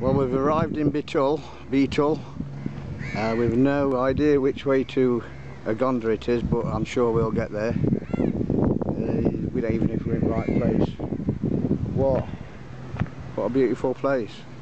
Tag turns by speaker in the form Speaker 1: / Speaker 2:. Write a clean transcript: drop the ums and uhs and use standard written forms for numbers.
Speaker 1: Well, we've arrived in Betul. We've no idea which way to Agonda it is, but I'm sure we'll get there. We don't even know if we're in the right place. What a beautiful place.